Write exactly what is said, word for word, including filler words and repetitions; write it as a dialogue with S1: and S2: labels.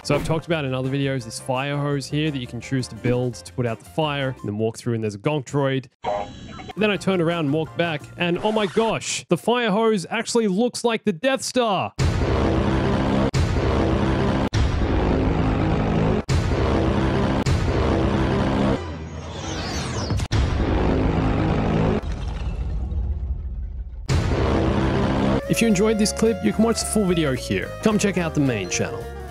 S1: So I've talked about in other videos this fire hose here that you can choose to build to put out the fire, and then walk through and there's a gonk droid. Then I turned around and walked back, and oh my gosh, the fire hose actually looks like the Death Star! If you enjoyed this clip, you can watch the full video here. Come check out the main channel.